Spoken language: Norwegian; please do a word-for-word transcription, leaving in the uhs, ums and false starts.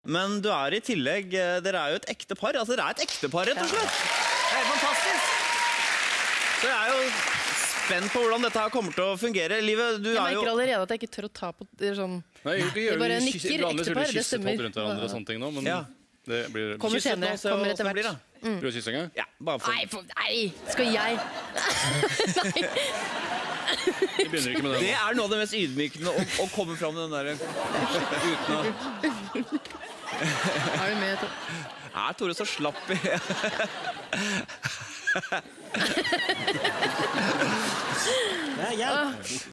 Men du er i tillegg, dere er jo et ekte par. Altså, dere er et ekte par, rett og slett. Det er helt fantastisk. Så jeg er jo spent på hvordan dette her kommer til å fungere. Livet, du Jeg er jo... merker allerede at jeg ikke tør å ta på det sånn... Nei, Det er bare nikker, ekte par, det stemmer. rundt hverandre og sånne ting nå, men Ja. det blir... Kommer Kysset nå, senere, se kommer hvordan etter det blir, hvert. da. Blir du kysse en gang? Ja, bare for... Nei, for, nei, skal jeg? Nei. Vi begynner ikke med det Det nå. er noe av det mest ydmykende å, å komme fram med den der uten å... Er du med? Er Tore så slapp i... Det er hjelp.